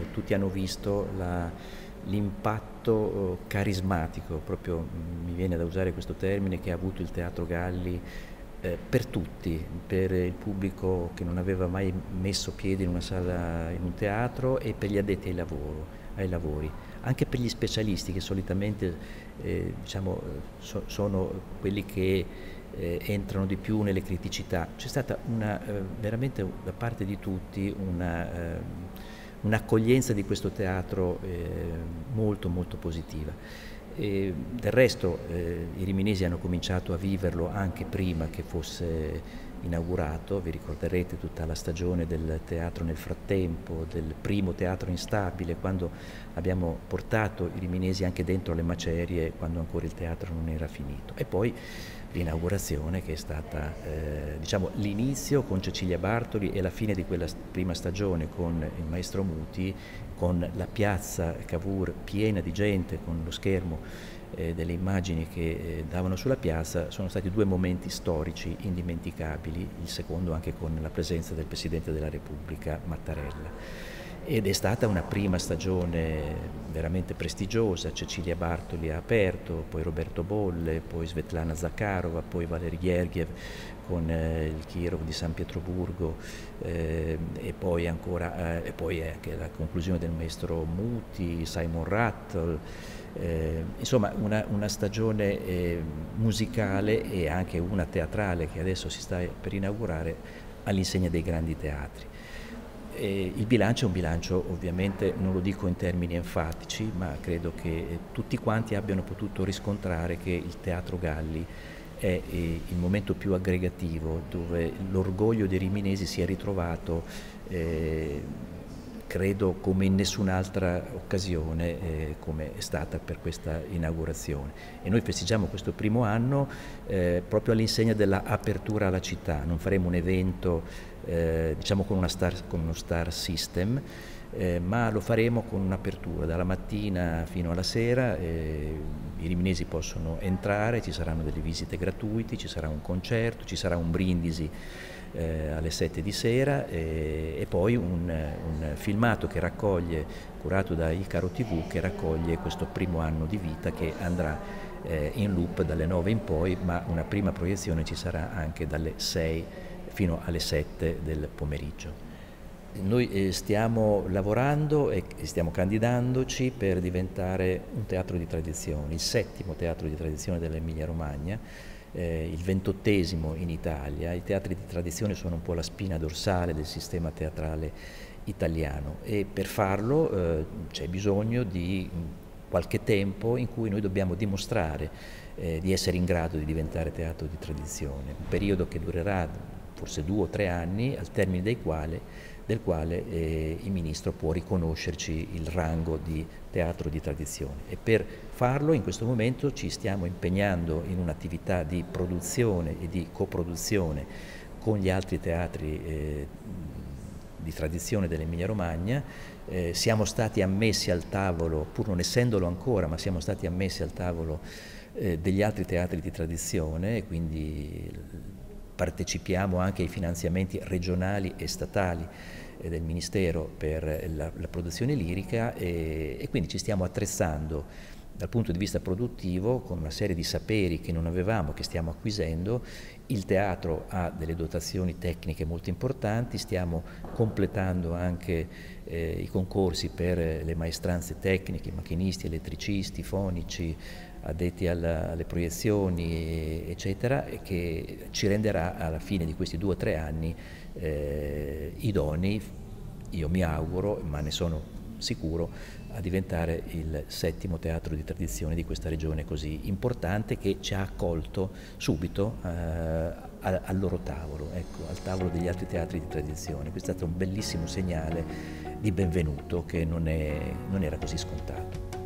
tutti hanno visto l'impatto carismatico, proprio mi viene da usare questo termine, che ha avuto il Teatro Galli per tutti, per il pubblico che non aveva mai messo piede in una sala, in un teatro, e per gli addetti ai lavori, anche per gli specialisti che solitamente sono quelli che entrano di più nelle criticità. C'è stata veramente da parte di tutti un'accoglienza di questo teatro molto molto positiva. Del resto i riminesi hanno cominciato a viverlo anche prima che fosse inaugurato. Vi ricorderete tutta la stagione del teatro nel frattempo, del primo teatro instabile, quando abbiamo portato i riminesi anche dentro le macerie, quando ancora il teatro non era finito. E poi l'inaugurazione, che è stata diciamo l'inizio con Cecilia Bartoli e la fine di quella prima stagione con il maestro Muti, con la piazza Cavour piena di gente, con lo schermo delle immagini che davano sulla piazza. Sono stati due momenti storici indimenticabili, il secondo anche con la presenza del Presidente della Repubblica Mattarella. Ed è stata una prima stagione veramente prestigiosa. Cecilia Bartoli ha aperto, poi Roberto Bolle, poi Svetlana Zakharova, poi Valery Gergiev con il Kirov di San Pietroburgo, e poi ancora e poi anche la conclusione del maestro Muti, Simon Rattle, insomma una stagione musicale e anche una teatrale che adesso si sta per inaugurare all'insegna dei grandi teatri. Il bilancio è un bilancio, ovviamente non lo dico in termini enfatici, ma credo che tutti quanti abbiano potuto riscontrare che il Teatro Galli è il momento più aggregativo, dove l'orgoglio dei riminesi si è ritrovato, credo come in nessun'altra occasione, come è stata per questa inaugurazione. E noi festeggiamo questo primo anno proprio all'insegna dell'apertura alla città. Non faremo un evento diciamo con uno star system, ma lo faremo con un'apertura dalla mattina fino alla sera. I riminesi possono entrare, ci saranno delle visite gratuite, ci sarà un concerto, ci sarà un brindisi alle 7 di sera, e poi un filmato che raccoglie, curato da Icaro TV, che raccoglie questo primo anno di vita, che andrà in loop dalle 9 in poi, ma una prima proiezione ci sarà anche dalle 6 fino alle 7 del pomeriggio. Noi stiamo lavorando e stiamo candidandoci per diventare un teatro di tradizione, il 7° teatro di tradizione dell'Emilia Romagna, il 28° in Italia. I teatri di tradizione sono un po' la spina dorsale del sistema teatrale italiano, e per farlo c'è bisogno di qualche tempo in cui noi dobbiamo dimostrare di essere in grado di diventare teatro di tradizione, un periodo che durerà forse 2 o 3 anni, al termine del quale il Ministro può riconoscerci il rango di teatro di tradizione. E per farlo in questo momento ci stiamo impegnando in un'attività di produzione e di coproduzione con gli altri teatri di tradizione dell'Emilia Romagna. Siamo stati ammessi al tavolo, pur non essendolo ancora, ma siamo stati ammessi al tavolo degli altri teatri di tradizione, e quindi partecipiamo anche ai finanziamenti regionali e statali del Ministero per la produzione lirica, e quindi ci stiamo attrezzando dal punto di vista produttivo con una serie di saperi che non avevamo, che stiamo acquisendo. Il teatro ha delle dotazioni tecniche molto importanti, stiamo completando anche i concorsi per le maestranze tecniche, macchinisti, elettricisti, fonici, addetti alle proiezioni, eccetera, e che ci renderà alla fine di questi 2 o 3 anni idonei, io mi auguro, ma ne sono sicuro, a diventare il 7° teatro di tradizione di questa regione così importante, che ci ha accolto subito al loro tavolo, ecco, al tavolo degli altri teatri di tradizione. Questo è stato un bellissimo segnale di benvenuto che non era così scontato.